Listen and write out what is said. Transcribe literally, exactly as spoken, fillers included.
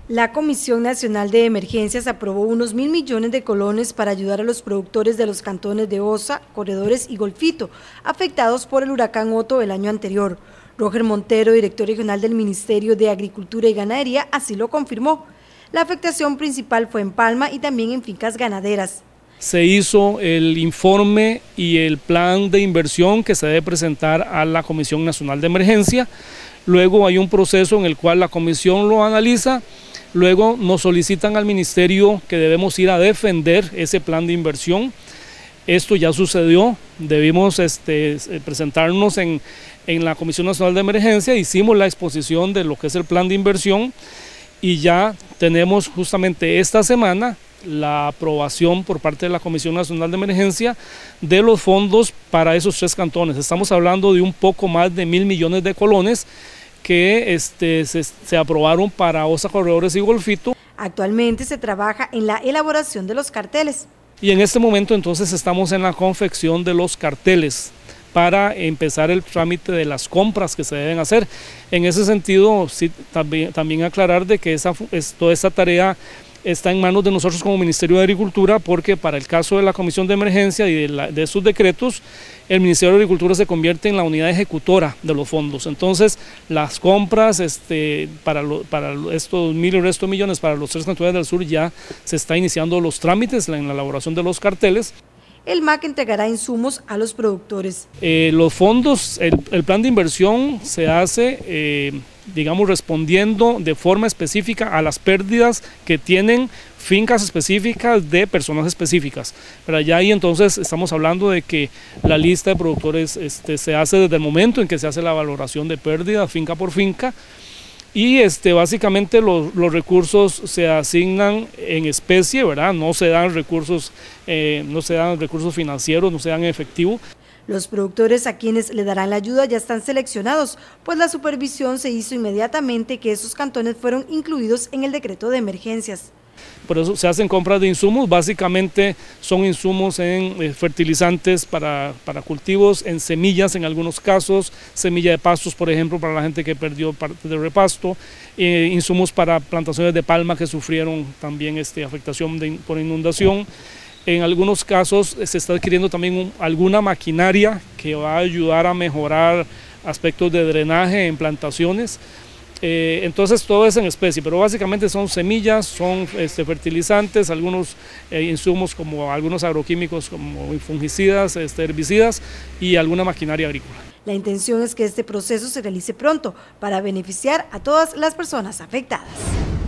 La Comisión Nacional de Emergencias aprobó unos mil millones de colones para ayudar a los productores de los cantones de Osa, Corredores y Golfito, afectados por el huracán Otto el año anterior. Roger Montero, director regional del Ministerio de Agricultura y Ganadería, así lo confirmó. La afectación principal fue en Palma y también en fincas ganaderas. Se hizo el informe y el plan de inversión que se debe presentar a la Comisión Nacional de Emergencia. Luego hay un proceso en el cual la comisión lo analiza. Luego nos solicitan al ministerio que debemos ir a defender ese plan de inversión. Esto ya sucedió, debimos este, presentarnos en, en la Comisión Nacional de Emergencia, hicimos la exposición de lo que es el plan de inversión y ya tenemos justamente esta semana la aprobación por parte de la Comisión Nacional de Emergencia de los fondos para esos tres cantones. Estamos hablando de un poco más de mil millones de colones que este, se, se aprobaron para Osa, Corredores y Golfito. Actualmente se trabaja en la elaboración de los carteles. Y en este momento entonces estamos en la confección de los carteles para empezar el trámite de las compras que se deben hacer. En ese sentido, sí, también, también aclarar de que esa, es, toda esta tarea está en manos de nosotros como Ministerio de Agricultura, porque para el caso de la Comisión de Emergencia y de, la, de sus decretos, el Ministerio de Agricultura se convierte en la unidad ejecutora de los fondos. Entonces, las compras este, para, lo, para estos mil y resto millones para los tres cantones del sur ya se está iniciando los trámites en la elaboración de los carteles. El M A C entregará insumos a los productores. Eh, los fondos, el, el plan de inversión se hace, eh, digamos, respondiendo de forma específica a las pérdidas que tienen fincas específicas de personas específicas. Pero ya ahí entonces estamos hablando de que la lista de productores este, se hace desde el momento en que se hace la valoración de pérdida finca por finca. Y este, básicamente los, los recursos se asignan en especie, ¿verdad? No se dan recursos, eh, no se dan recursos financieros, no se dan en efectivo. Los productores a quienes le darán la ayuda ya están seleccionados, pues la supervisión se hizo inmediatamente que esos cantones fueron incluidos en el decreto de emergencias. Por eso se hacen compras de insumos, básicamente son insumos en eh, fertilizantes para, para cultivos, en semillas en algunos casos, semilla de pastos por ejemplo para la gente que perdió parte del repasto, eh, insumos para plantaciones de palma que sufrieron también este, afectación de, por inundación. En algunos casos se está adquiriendo también un, alguna maquinaria que va a ayudar a mejorar aspectos de drenaje en plantaciones. Eh, entonces todo es en especie, pero básicamente son semillas, son este, fertilizantes, algunos eh, insumos como algunos agroquímicos como fungicidas, este, herbicidas y alguna maquinaria agrícola. La intención es que este proceso se realice pronto para beneficiar a todas las personas afectadas.